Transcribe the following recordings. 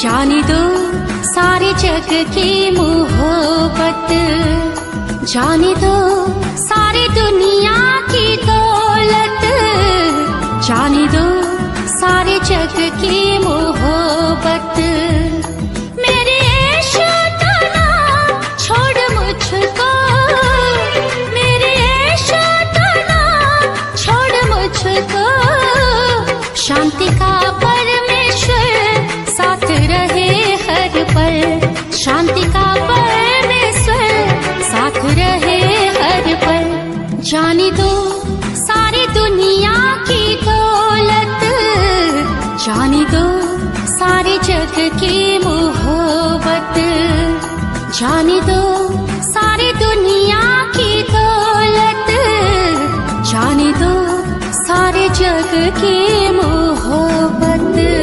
जाने दो सारे जग की मोहब्बत, जाने दो सारी दुनिया की दौलत, जाने दो सारे जग की मोहब्बत। मेरे इश्क ना छोड़ मुझको, मेरे इश्क ना छोड़ मुझको। शांति का परमेश्वर साथ रहे हर पल, शांति का परमेश्वर साथ रहे हर पल। जाने दो सारी दुनिया की दौलत, जाने दो सारे जग की मोहब्बत, जाने दो सारी दुनिया की दौलत, जाने दो सारे जग की मोहब्बत।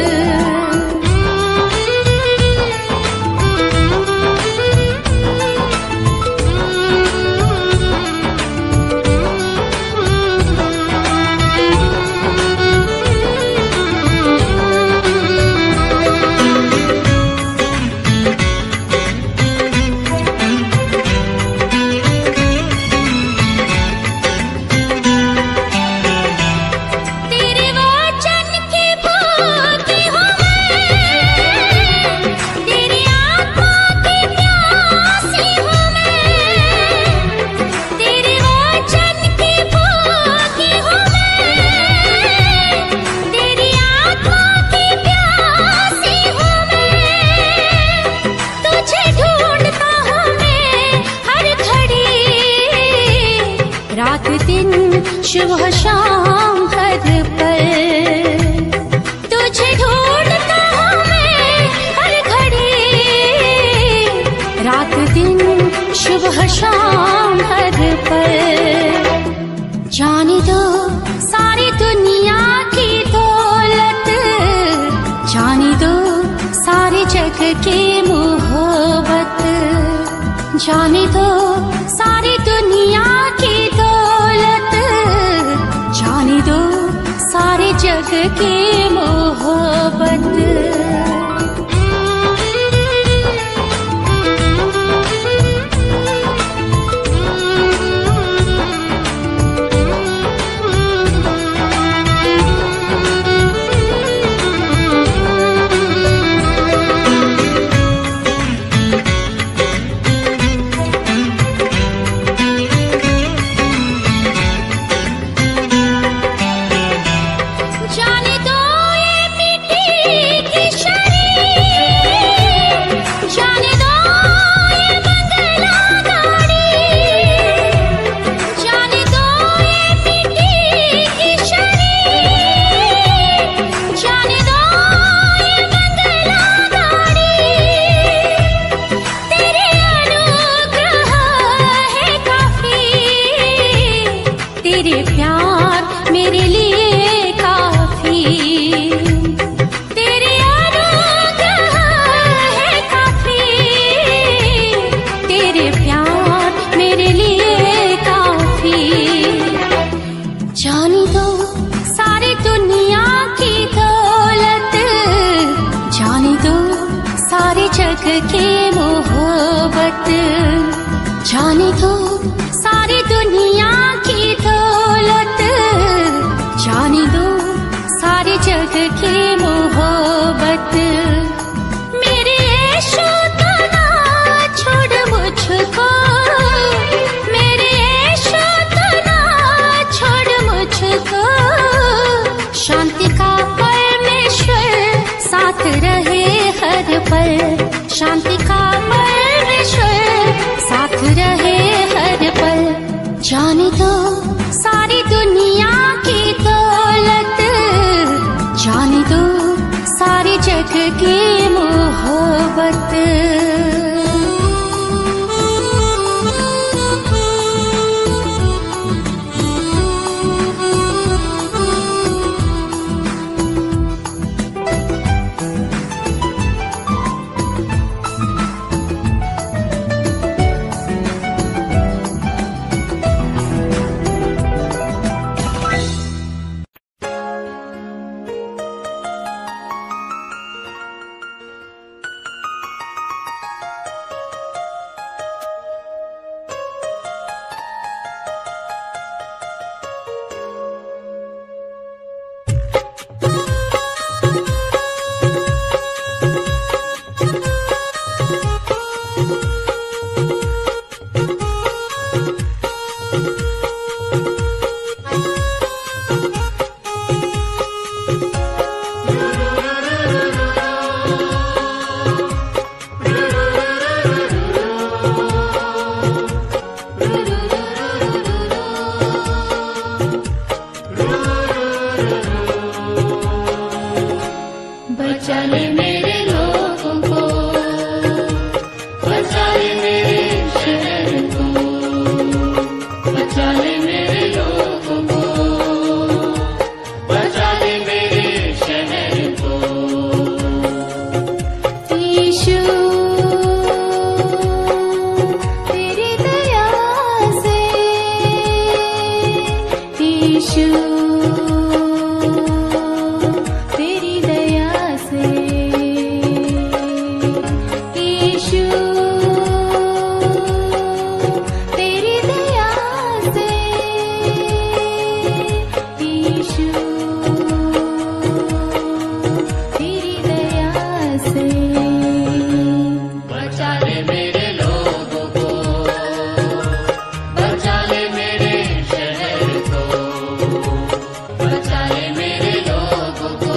सुबह शाम हर पल तुझे ढूंढता हूँ मैं हर घड़ी, रात दिन सुबह शाम हर पल। जाने दो सारी दुनिया की दौलत, जाने दो सारे जग की मोहब्बत, जाने दो सारी दुनिया की दौलत, जाने दो सारे जग की मोहब्बत। तेरे प्यार मेरे लिए काफी, तेरे अनुग्रह है काफी, तेरे प्यार मेरे लिए काफी। जाने दो सारी दुनिया की दौलत, जाने दो सारे जग की मोहब्बत, जाने दो सारी दुनिया की दौलत, जाने दो सारे जग की मोहब्बत। मेरे इश्क ना छोड़ मुझको, मेरे इश्क ना छोड़ मुझको। शांति का परमेश्वर साथ रहे हर पल, शांति का परमेश्वर साथ रहे हर पल। जाने दो सारी दुनिया की दौलत, जाने दो सारे जग की मोहब्बत। यीशु तेरी दया से, यीशु तेरी दया से, यीशु तेरी दया से, यीशु तेरी दया से। बचा ले मेरे लोगों को, बचा ले मेरे शहर को, बचा ले मेरे लोगों को,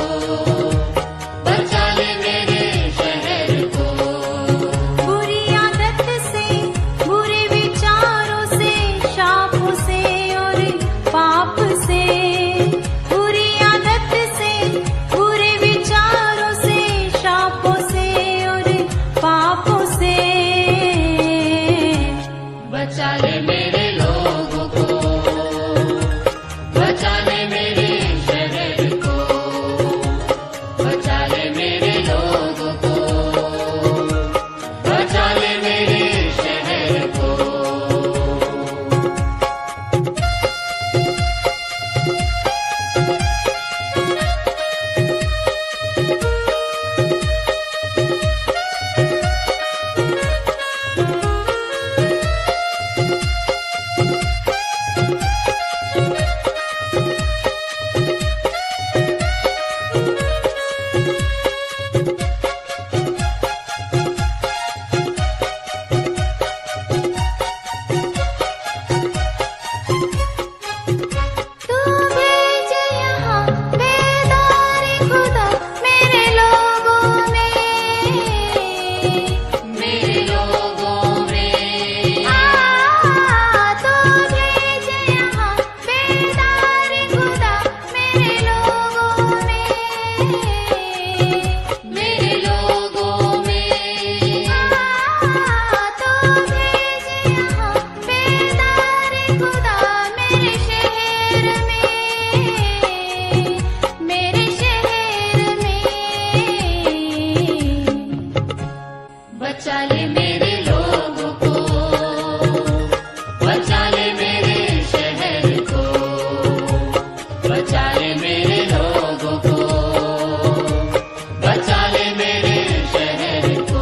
बचा ले मेरे शहर को। बुरी आदत से, बुरे विचारों से, शापों से और पाप से, बुरी आदत से, बुरे विचारों से, शापों से और पापों से, बचा ले मेरे लोगों को, बचा ले मेरे शहर को, बचा ले मेरे लोगों को, बचा ले मेरे शहर को। तू भेज यहाँ बेदारी खुदा मेरे लोगों में, मेरे लोगों में, तू भेज यहाँ बेदारी खुदा मेरे लोगों में, मेरे लोगों में, तू भेज यहाँ बेदारी खुदा मेरे शहर में, मेरे शहर में। बचा ले मेरे लोगों को, बचा ले मेरे शहर को, बचा ले मेरे लोगों को, बचा ले मेरे शहर को।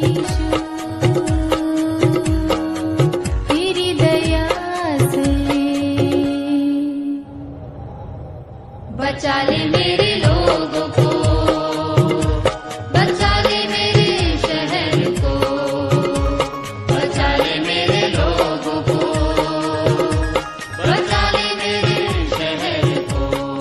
यीशु तेरी दया से बचा ले मेरे लोगों को, बचा ले मेरे शहर को, बचा ले मेरे लोगों को, बचा ले मेरे शहर को।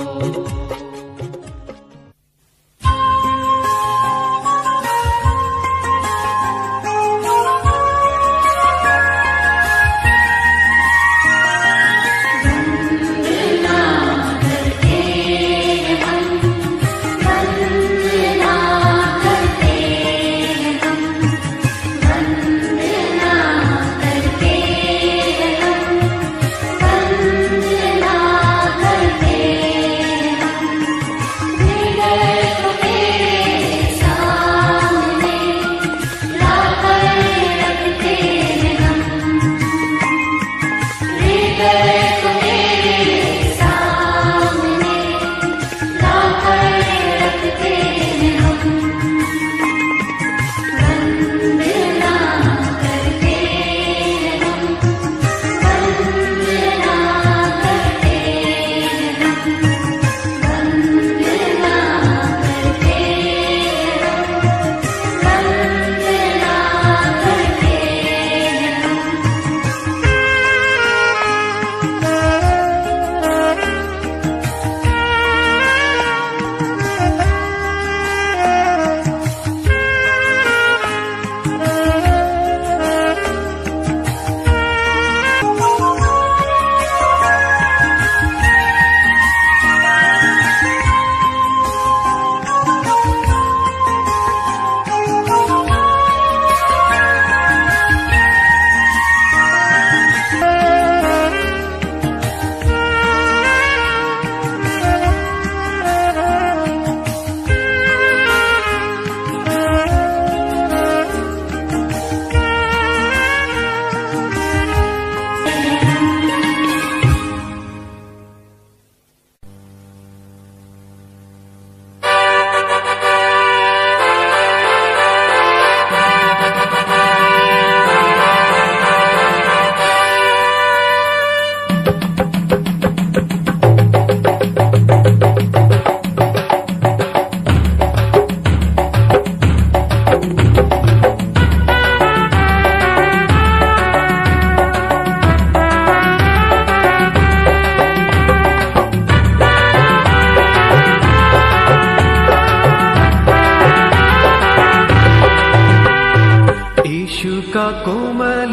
का कोमल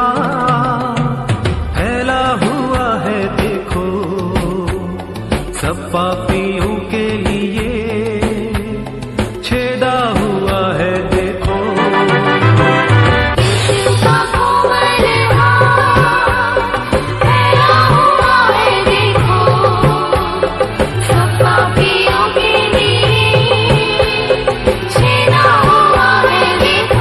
हाथ फैला हुआ है देखो, सब पापियों के लिए छेदा हुआ है देखो। यीशु का कोमल हाथ फैला हुआ है देखो, सब पापियों के लिए छेदा हुआ है देखो।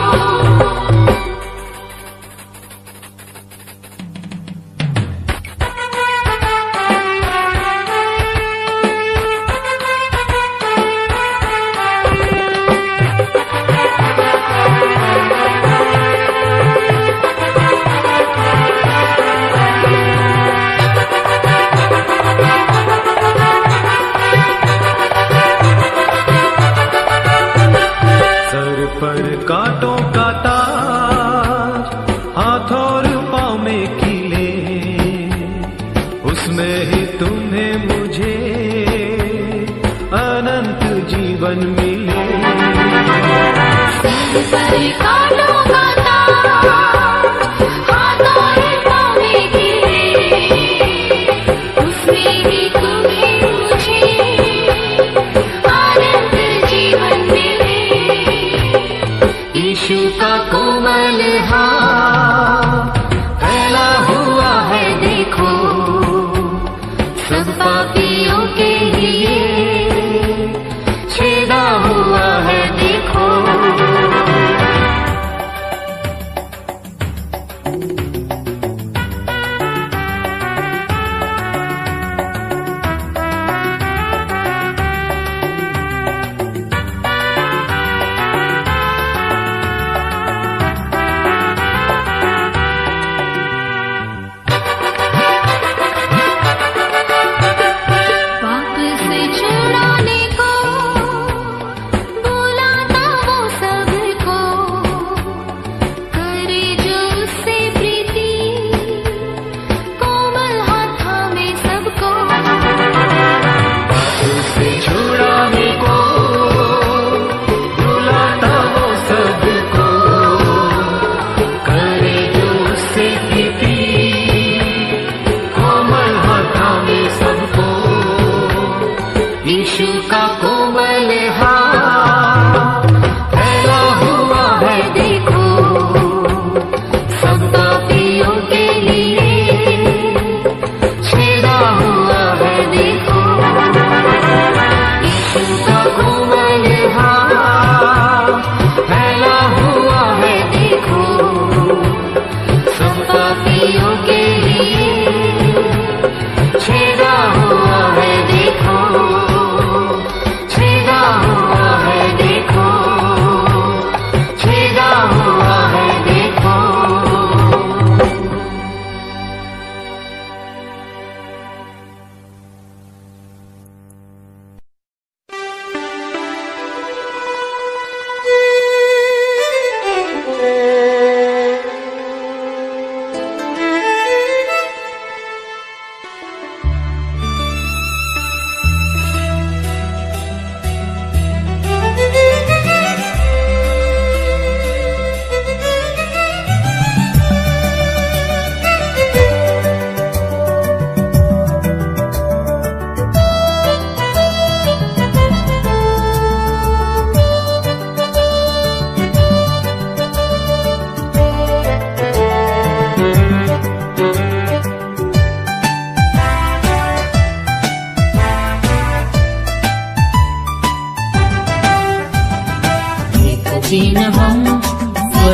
सर पर कांटों का ताज, हाथ और पाँव में कीले, उसमें ही तुम्हें मुझे अनंत जीवन मिले। सर कांटों का ताज, हाथ और पाँव में कीले, उसमें ही तुम्हें मुझे अनंत जीवन मिले। यीशु का कोमल हाथ फैला हुआ है देखो, सब पापियों के लिए छेदा हुआ है देखो।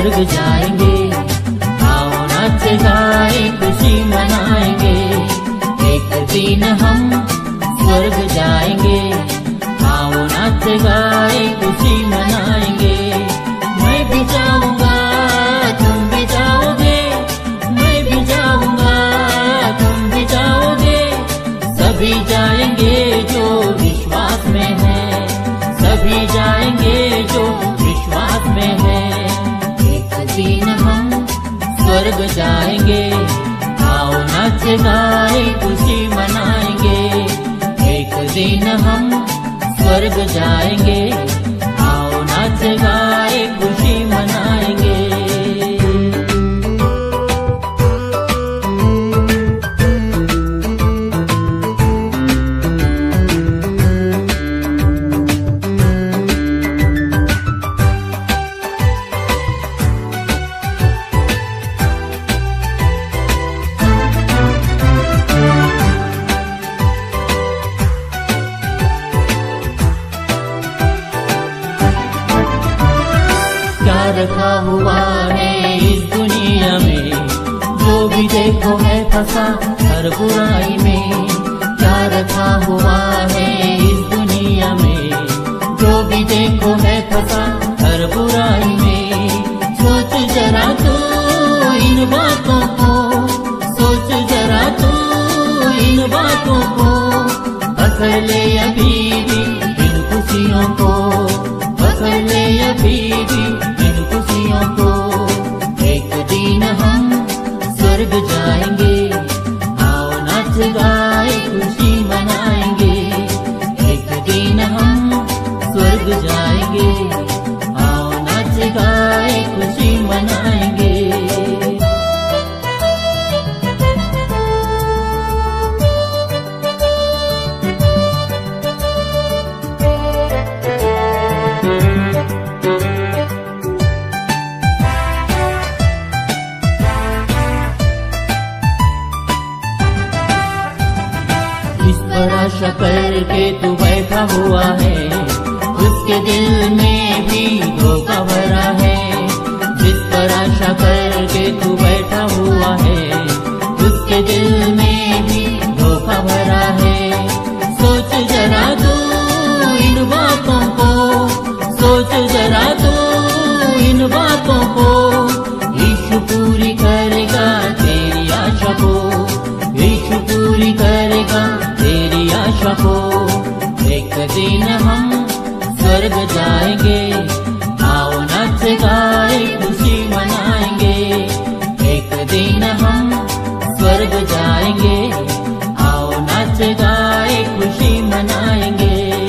स्वर्ग जाएंगे। आओ नाच गाए खुशी मनाएंगे, एक दिन हम स्वर्ग जाएंगे। आओ नाच गाए खुशी मनाएंगे। मैं भी जाऊंगा तुम भी जाओगे, मैं भी जाऊंगा तुम भी जाओगे। सभी जाएंगे जो विश्वास में है, सभी जाएंगे जो विश्वास में है। एक दिन हम स्वर्ग जाएंगे। आओ नाच गाए खुशी मनाएंगे, एक दिन हम स्वर्ग जाएंगे। आओ नाच गाए खुशी मनाएंगे। रखा हुआ है इस दुनिया में, जो भी देखो है फंसा हर बुराई में। क्या रखा हुआ है इस दुनिया में, जो भी देखो है फंसा हर बुराई में। सोच जरा तू इन बातों को, सोच जरा तू इन बातों को। पकड़ ले अभी भी इन खुशियों को, पकड़ ले अभी भी को। एक दिन हम स्वर्ग जाएंगे। आओ नाच गाए खुशी मनाएंगे, एक दिन हम स्वर्ग जाएंगे। आओ नाच गाए खुशी मनाएंगे। आशा करके तू बैठा हुआ है, उसके दिल में भी धोखा भरा है। जिस पर आशा करके तू बैठा हुआ है, उसके दिल में भी धोखा भरा है। सोच जरा तू इन बातों को, सोच जरा तू इन बातों को। यीशु पूरी करेगा तेरी आशा को, यीशु पूरी करेगा तेरी आशा को। एक दिन हम स्वर्ग जाएंगे। आओ नाच गाए खुशी मनाएंगे, एक दिन हम स्वर्ग जाएंगे। आओ नाच गाए खुशी मनाएंगे।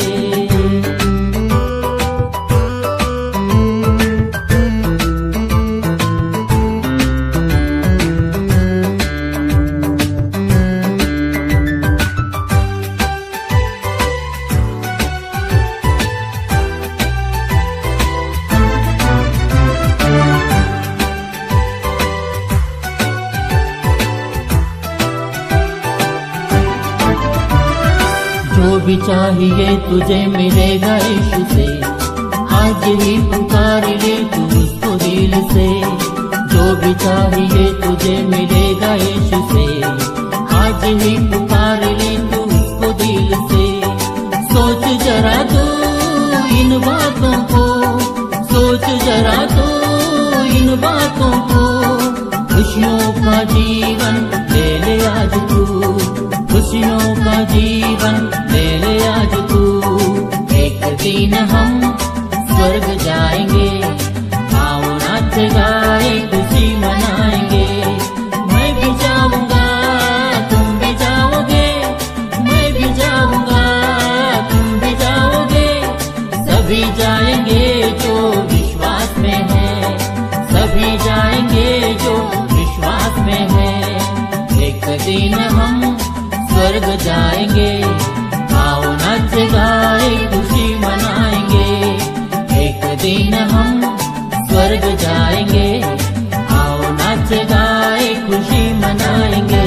जो भी चाहिए तुझे मिलेगा यीशु से, आज ही पुकार ले तू उसको दिल से। जो भी चाहिए तुझे मिलेगा यीशु से, आज ही पुकार ले तू उसको दिल से। सोच जरा तू इन बातों को, सोच जरा तू इन बातों को। खुशियों का जीवन ले ले आज तू, खुशियों का जीवन ले ले आज तू। एक दिन हम स्वर्ग जाएंगे। आओ नाच गाए खुशी मनाएंगे। मैं भी जाऊंगा तुम भी जाओगे, मैं भी जाऊंगा तुम भी जाओगे। सभी जाएंगे जो विश्वास में है, सभी जाएंगे जो विश्वास में है। एक दिन हम स्वर्ग जाएंगे। आओ नाच गाए खुशी मनाएंगे, एक दिन हम स्वर्ग जाएंगे। आओ नाच गाए खुशी मनाएंगे।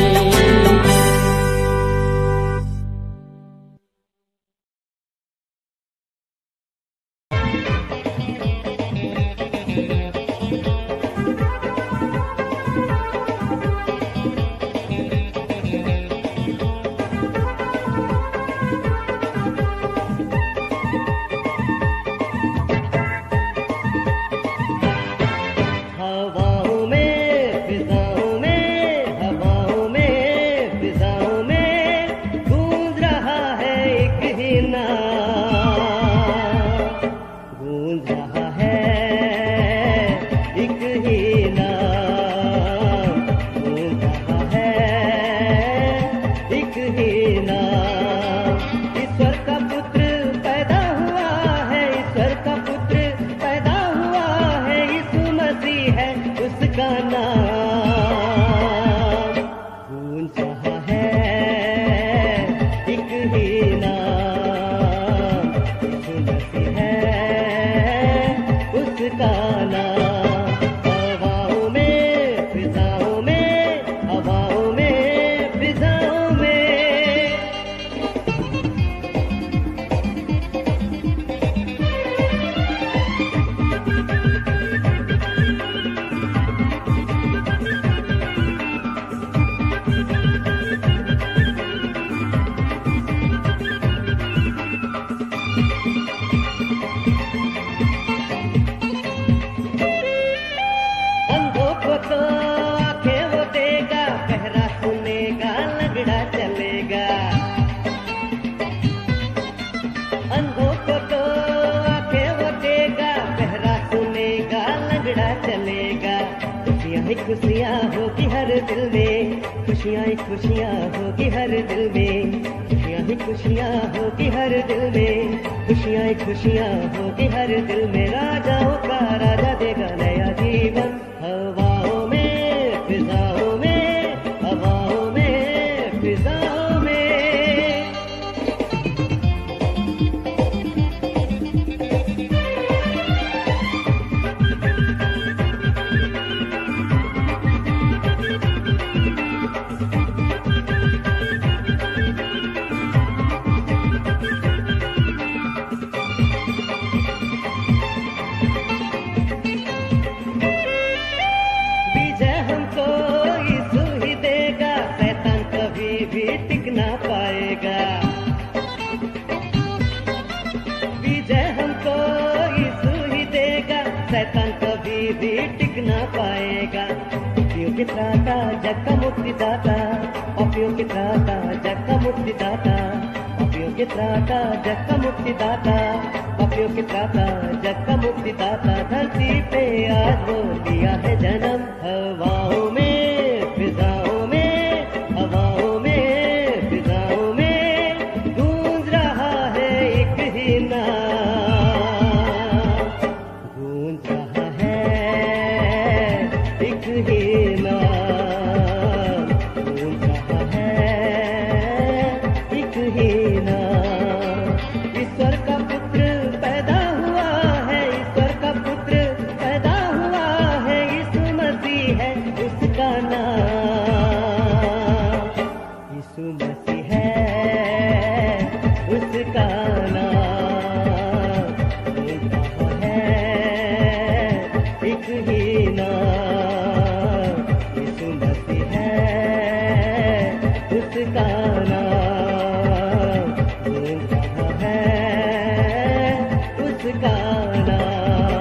हवाओं में फिजाओं में, हवाओं में फिजाओं में गूंज रहा है एक ही नाम, गूंज रहा है एक ही नाम, गूंज रहा है एक ही नाम। ईश्वर का पुत्र पैदा हुआ है, ईश्वर का पुत्र पैदा हुआ है, यीशु मसीह है उसका नाम, गूंज रहा है एक ही नाम, यीशु मसीह है उसका नाम। हवाओं में फिजाओं में, हवाओं में फिजाओं में। अंधों को तो आंखें वो देगा, बहरा सुनेगा, लंगड़ा चलेगा। अंधों को तो आंखें वो देगा, बहरा सुनेगा, लंगड़ा चलेगा। खुशियाँ ही खुशियाँ होगी हर दिल में, खुशियाँ ही खुशियाँ होगी हर दिल में, खुशियाँ ही खुशियाँ होगी हर दिल में, खुशियाँ ही खुशियाँ होगी हर दिल में। राजाओं का राजा देगा नया जीवन। हवाओं में फिजाओं में, हवाओं में फिजाओं में। विजय हमको यीशु ही देगा, शैतान कभी भी टिक ना पाएगा। विजय हमको यीशु ही देगा, शैतान कभी भी टिक ना पाएगा। पापियों के त्राता जग का मुक्तिदाता, पापियों के त्राता जग का मुक्तिदाता, पापियों के त्राता जग का मुक्तिदाता, पापियों के त्राता जग का मुक्तिदाता। धरती पे आज वो दिया है जन्म। हवाओं में फिजाओं में, हवाओं में फिजाओं में गूंज रहा है एक ही नाम, गूंज रहा है एक ही नाम, गूंज रहा है एक ही नाम। ईश्वर का पुत्र पैदा हुआ है, ईश्वर का पुत्र पैदा हुआ है, यीशु मसीह है उसका नाम, यीशु मसीह है उसका नाम, गूंज रहा है एक ही नाम, यीशु मसीह है उसका नाम, गूंज रहा है उसका नाम।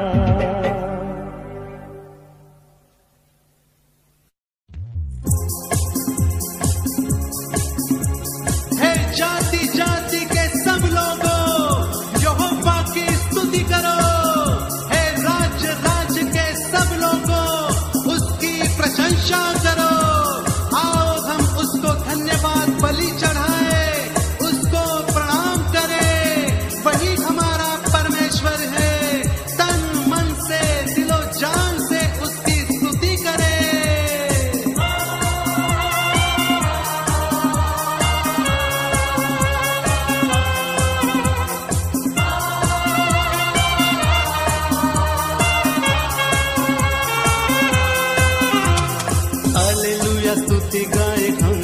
हे जाति जाति के सब लोगों, यहोवा की स्तुति करो। हे राज्य राज्य के सब लोगों, उसकी प्रशंसा करो। आओ हम उसको धन्यवाद बलि चढ़ाए, उसको प्रणाम करें। वही हमारा परमेश्वर है। तन मन से दिलो जान से उसकी स्तुति करें। हालेलुया स्तुति गाए हम,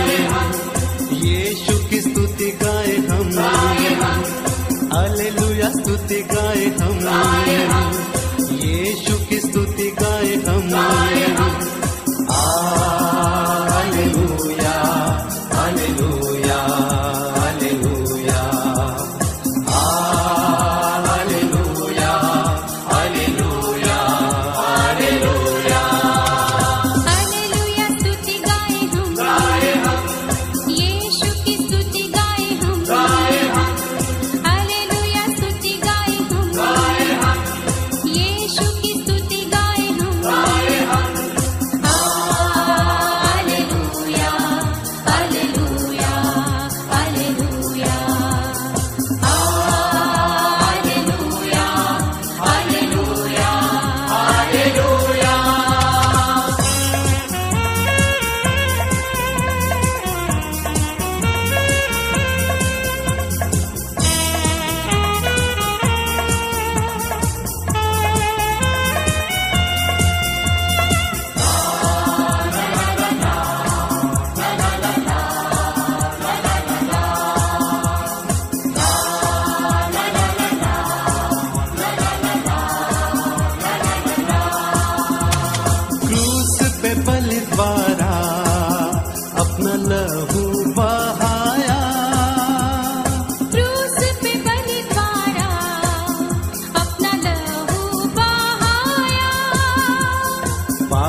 यीशु की स्तुति गाए हम। हालेलुया स्तुति गाए हम, यीशु की स्तुति गाए हम। Hallelujah hallelujah hallelujah hallelujah hallelujah hallelujah.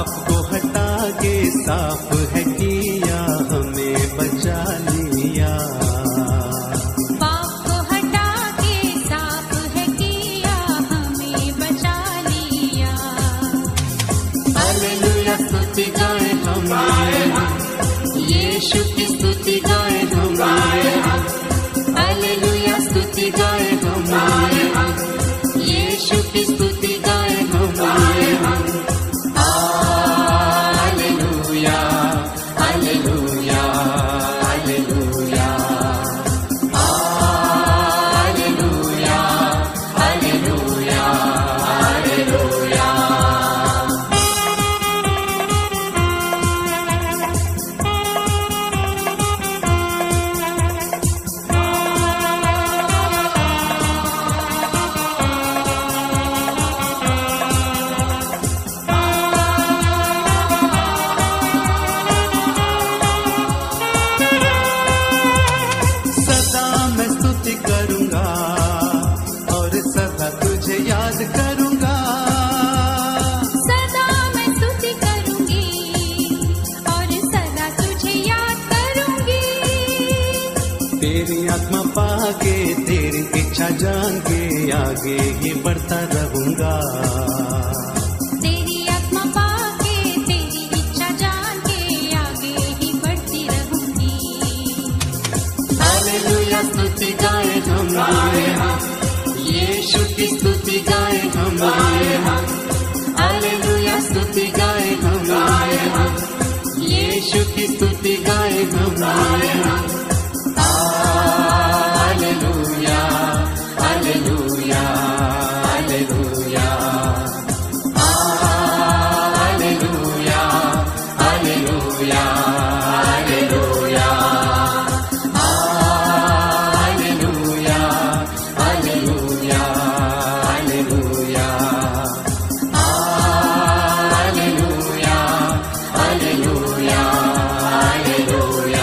पाप को हटा के साफ है किया, हमें बचा लिया। पाप को हटा के साफ है किया, हमें बचा लिया। हालेलुया स्तुति गाए हम, यीशु की स्तुति गाए हम। हालेलुया स्तुति गाए हम, यीशु की स्तुति गाए हम। Hallelujah hallelujah hallelujah hallelujah hallelujah hallelujah. तेरी आत्मा पाके तेरी इच्छा जान के आगे ही बढ़ता रहूंगा। तेरी आत्मा पाके तेरी इच्छा जान के आगे ही बढ़ती रहूंगी। हालेलुया स्तुति गाए हम, यीशु की स्तुति गाए हम। हालेलुया स्तुति गाए हम, यीशु की स्तुति गाए हम। Hallelujah hallelujah hallelujah hallelujah hallelujah hallelujah hallelujah hallelujah hallelujah hallelujah hallelujah hallelujah.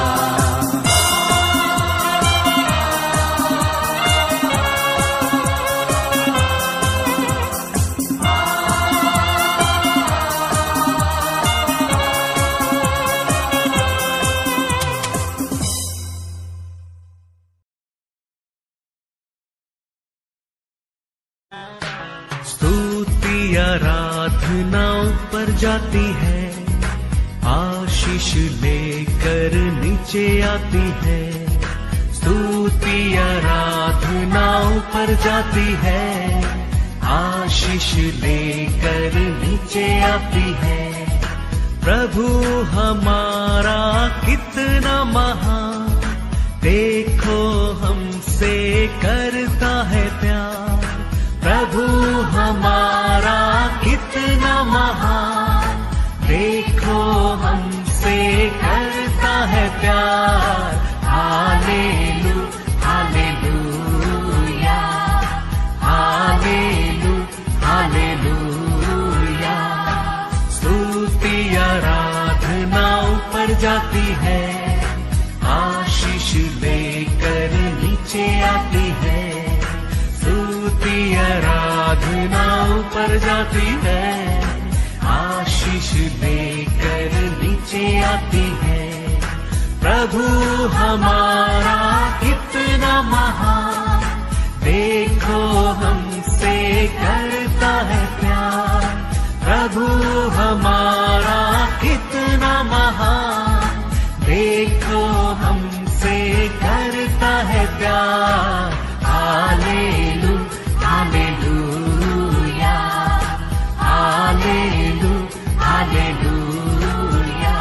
आराधना ऊपर जाती है, आशीष लेकर नीचे आती है। स्तुति आराधना ऊपर जाती है, आशीष लेकर नीचे आती है। प्रभु हमारा कितना महान, देखो हमसे करता है प्यार। प्रभु हमारा कितना महान, देखो हमसे करता है प्यार। Hallelujah hallelujah hallelujah. स्तुति आराधना ऊपर जाती है, आशीष लेकर नीचे आती है। स्तुति आराधना ऊपर जाती है, आशीष लेकर नीचे आती है। प्रभु हमारा कितना महान, देखो हमसे करता है प्यार। प्रभु हमारा कितना महान, देखो हमसे करता है प्यार। Hallelujah hallelujah hallelujah.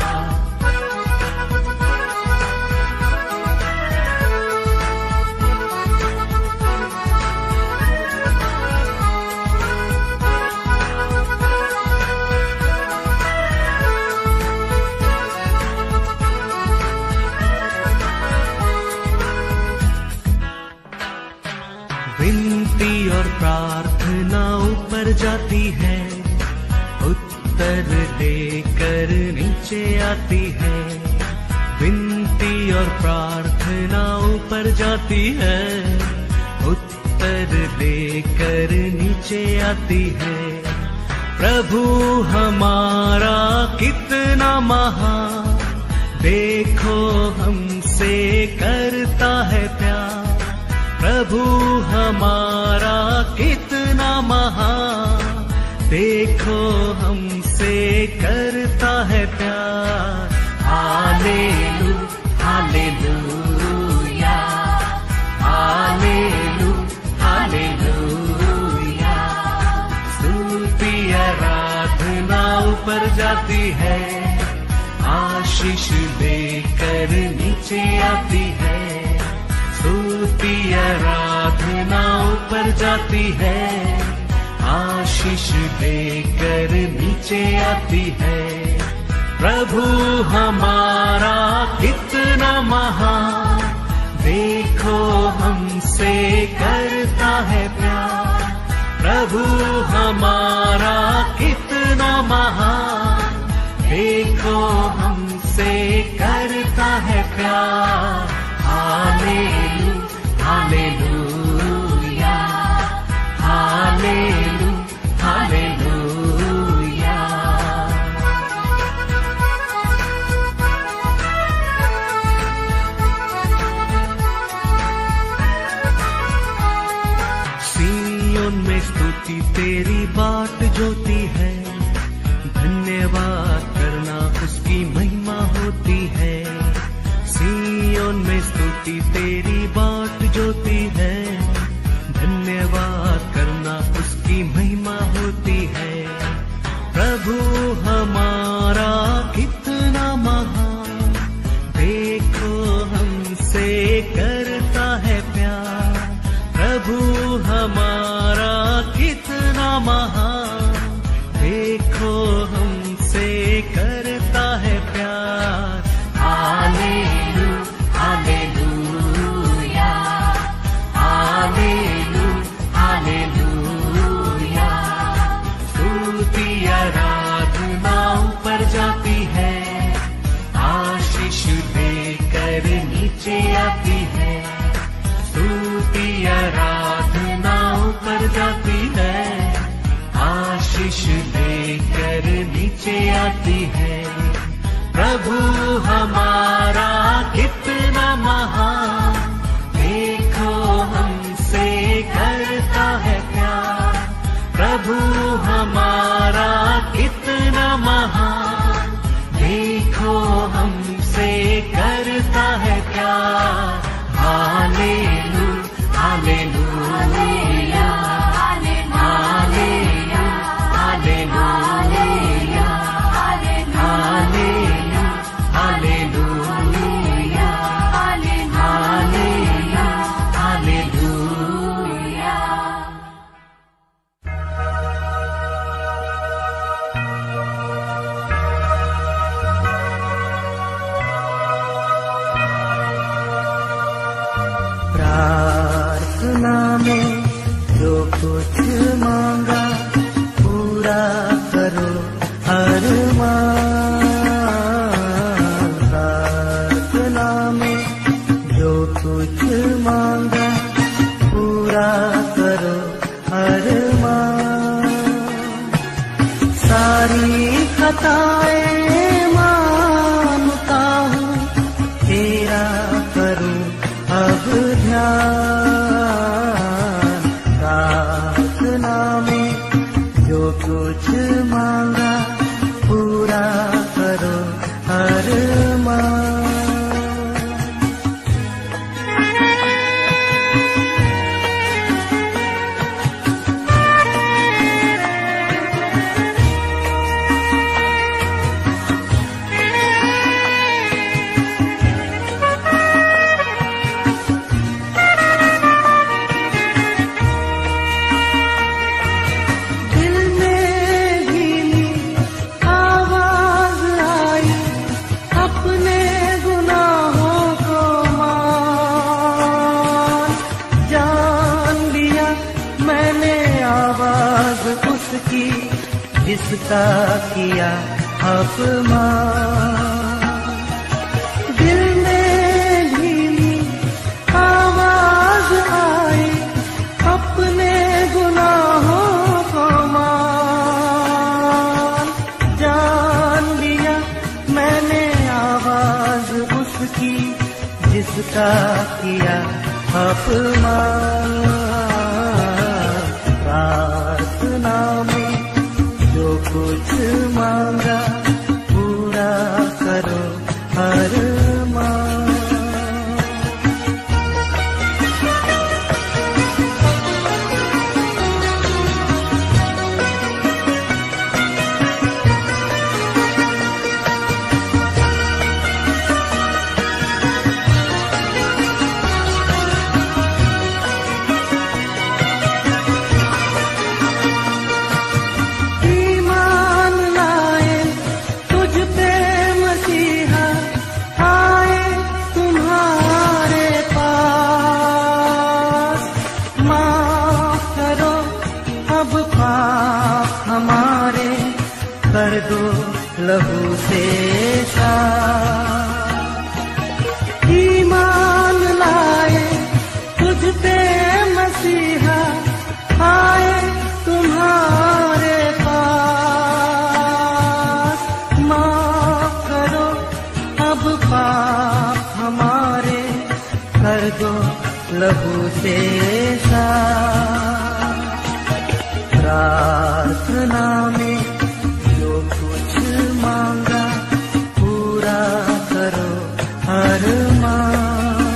विनती और प्रार्थना ऊपर जाती है, उत्तर लेकर नीचे आती है। विनती और प्रार्थना ऊपर जाती है, उत्तर लेकर नीचे आती है। प्रभु हमारा कितना महान, देखो हमसे करता है प्यार। प्रभु हमारा कितना महान, देखो हमसे करता है प्यार। Hallelu hallelujah, hallelu hallelujah. स्तुति आराधना ऊपर जाती है, आशीष देकर नीचे आती है। स्तुति आराधना ऊपर जाती है, आशीष देकर नीचे आती है। प्रभु हमारा कितना महान, देखो हमसे करता है प्यार। प्रभु हमारा कितना महान, देखो हमसे करता है प्यार। Hallelu hallelujah, hallelu hallelujah. सिय्योन में स्तुति तेरी बाट जोती है, धन्यवाद करना उसकी महिमा होती है। सिय्योन में स्तुति तेरी बाट जोती है, धन्यवाद करना उसकी महिमा होती है। प्रभु हमारा कितना महान, देखो हमसे करता है प्यार। प्रभु हमारा कितना महान, देखो हमसे करता है प्यार। Hallelu hallelujah, hallelu hallelujah. स्तुति आराधना ऊपर जाती है, आशीष देकर नीचे आती है। स्तुति आराधना ऊपर जाती है, आशीष देकर नीचे आती है। प्रभु हमारा कितना महान, देखो हमसे करता है प्यार। प्रभु हमारा कितना महान, देखो हमसे करता है प्यार। Hallelu hallelujah, hallelu hallelujah, hallelu hallelujah, hallelu hallelujah. प्रार्थना में जो कुछ मांगा, पूरा करो हर मान। प्रार्थना में जो कुछ मांगा, पूरा करो हर मान। सारी खताएं मानता हूँ, तेरा करूँ अब ध्यान। प्रार्थना में जो कुछ मांगा, पूरा करो हर मान। जिसका किया अपमान। दिल में धीमी आवाज आई, अपने गुनाहों को मान। किसका किया अपमान, प्रार्थना में जो कुछ मांगा पूरा करो अरमान। कर दो लहू से साफ। ईमान लाए तुझ पे मसीहा, आए तुम्हारे पास। माफ करो अब पाप हमारे, कर दो लहू से साफ। प्रार्थना में मांगा पूरा करो अरमान।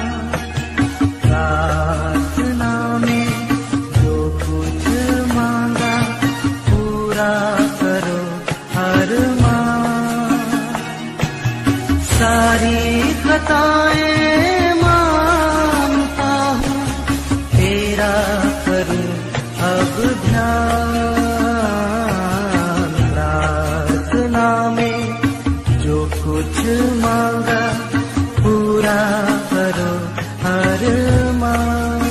प्रार्थना में जो कुछ मांगा पूरा करो अरमान। सारी खताएं मानता हूँ, तेरा करूँ अब ध्यान। कुछ मांगा पूरा करो अरमान।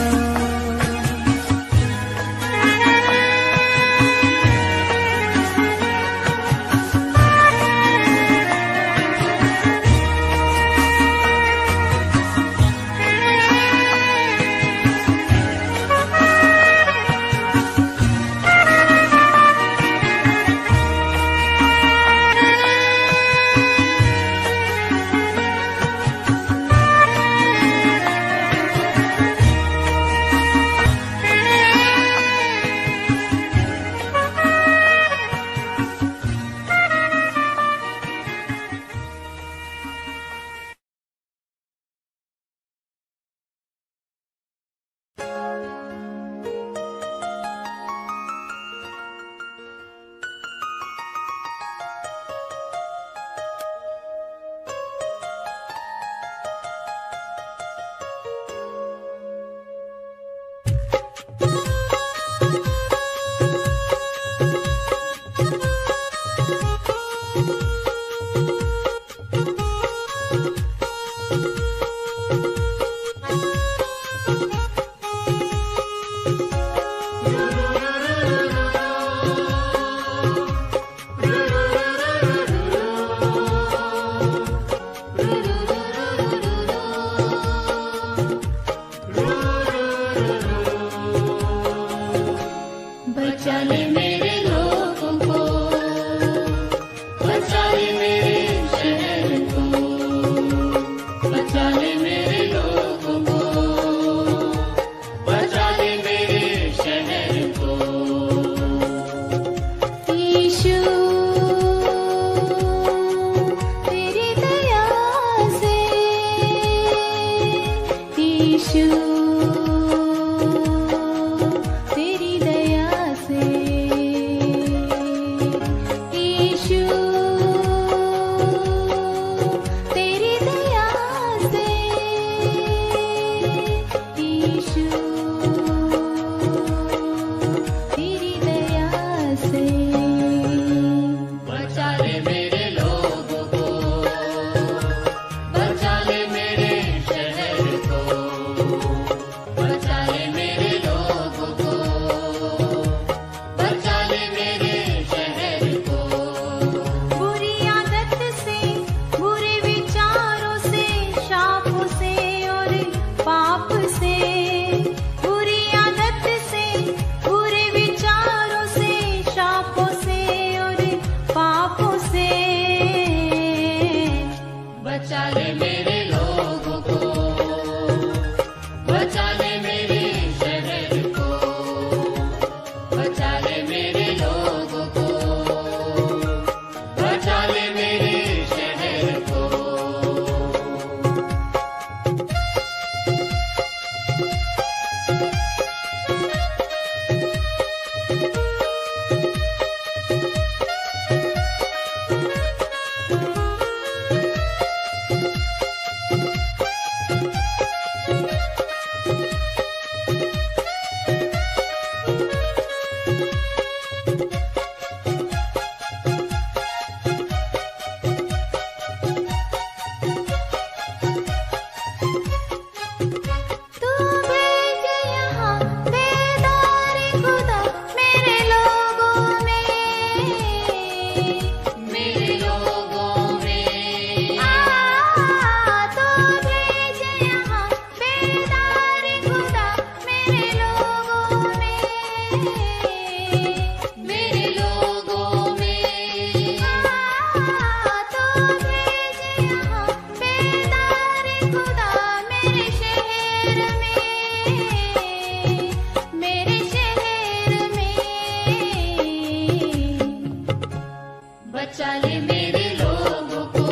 बचा ले मेरे लोगों को,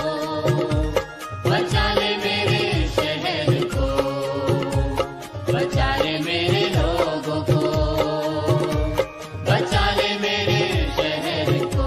बचा ले मेरे शहर को, बचा ले मेरे लोगों को, बचा ले मेरे शहर को।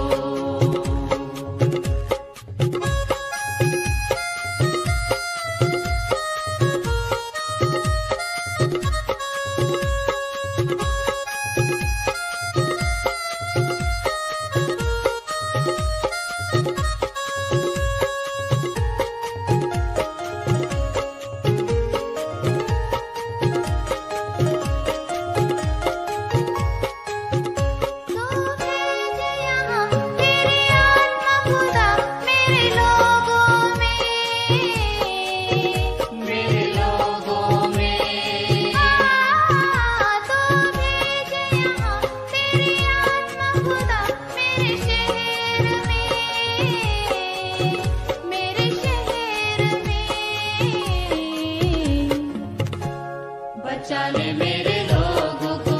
बचा ले मेरे लोगों को,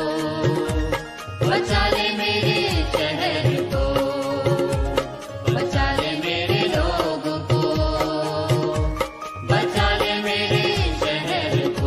बचा ले मेरे शहर को, बचा ले मेरे लोगों को, बचा ले मेरे शहर को।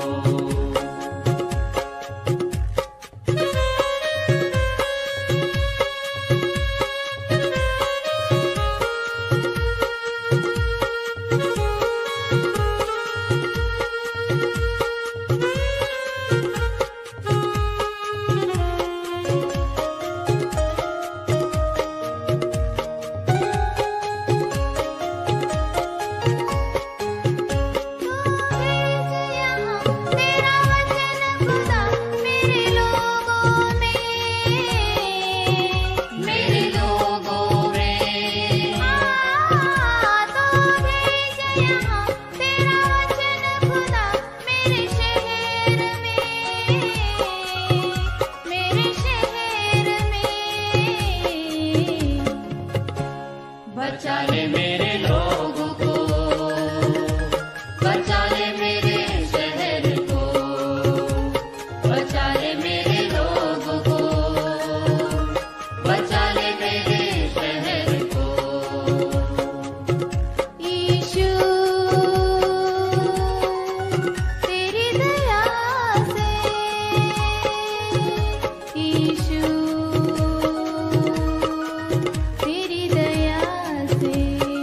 बचा ले मेरे लोगों को, बचा ले मेरे शहर को, बचा ले मेरे लोगों को, बचा ले मेरे शहर को। यीशु तेरी दया से, यीशु तेरी दया से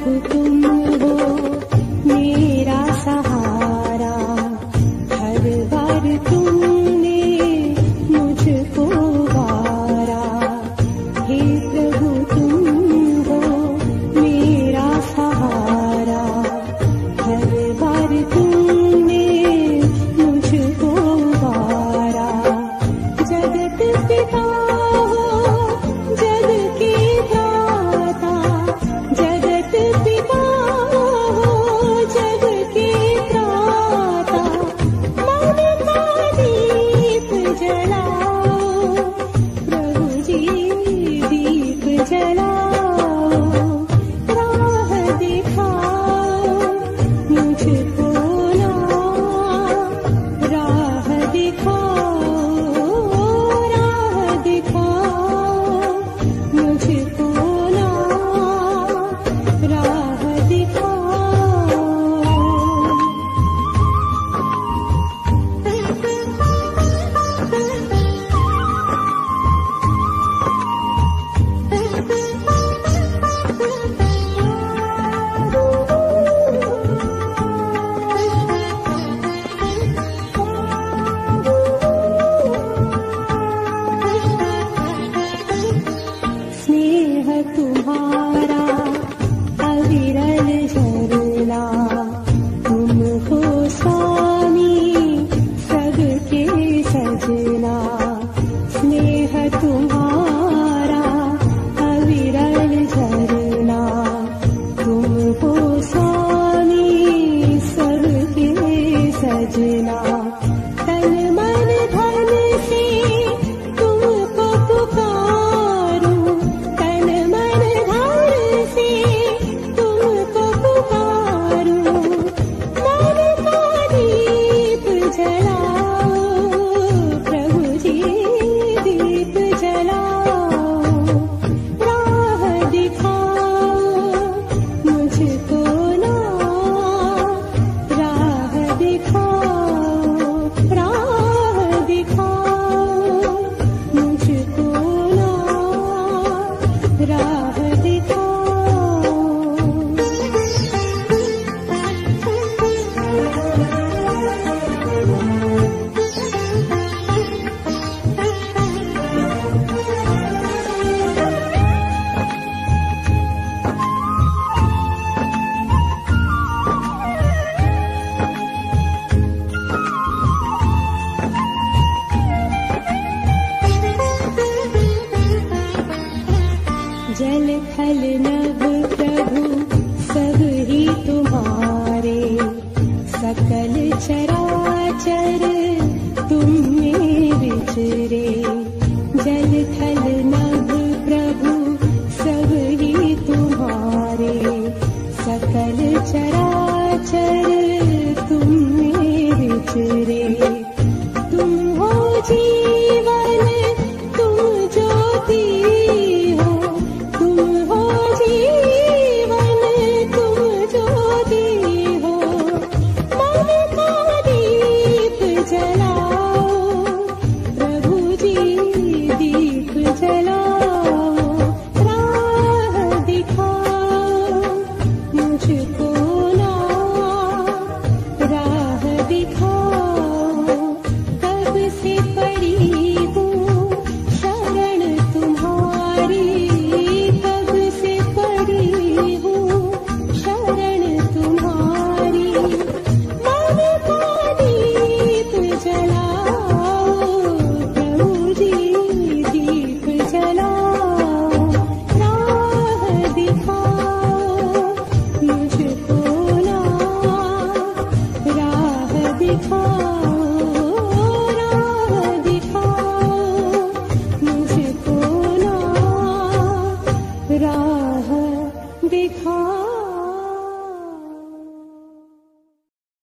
प्रभु तुम हो मेरा सहारा, हर बार तुमने मुझको वारा। हे प्रभु तुम हो मेरा सहारा, हर बार तुमने मुझको वारा। जगत पिता हो जग के त्राता, जगत पिता हो जग के त्राता। मन का दीप जलाओ प्रभु जी, दीप जलाओ। राह दिखाओ मुझको ना, राह दिखाओ, राह दिखाओ मुझको ना, राह दिखाओ। स्नेह तुम्हारा अविरल झरना, तुम हो स्वामी सबके सजना। स्नेह तुम्हारा अविरल झरना, तुम हो स्वामी सबके सजना। तन मन धन से तुमको पुकारूं, तन मन धन से तुमको पुकारूं। मन का दीप जलाओ प्रभु जी, दीप जलाओ। राह दिखाओ मुझको ना, राह दिखाओ, राह दिखाओ मुझको ना, राह जल थल नभ प्रभु सब ही तुम्हारे, सकल चराचर तुम में विचरे। जल थल नभ प्रभु सब ही तुम्हारे, सकल चराचर तुम में विचरे। तुम हो जीवन तुम ज्योति हो, तुम हो जीवन तुम ज्योति हो। मन का दीप जलाओ प्रभु जी, दीप जलाओ। राह दिखाओ मुझको ना, राह दिखाओ। कब से पड़ी हूँ शरण तुम्हारी, कब से पड़ी हूँ शरण तुम्हारी। मन का दीप जलाओ प्रभु जी, दीप जलाओ। राह दिखाओ मुझको ना, राह दिखाओ, राह दिखाओ मुझको ना, राह